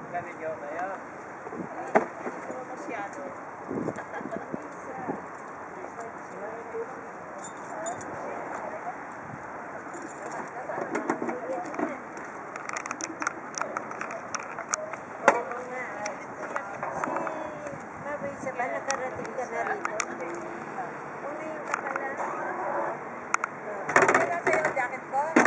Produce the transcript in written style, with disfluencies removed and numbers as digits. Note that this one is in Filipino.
Nag-video kayo? Hindi mo masyado. Marissa ba nakarating ka na rito? Unahin ka pala. Ano na sa'yo, jacket ko?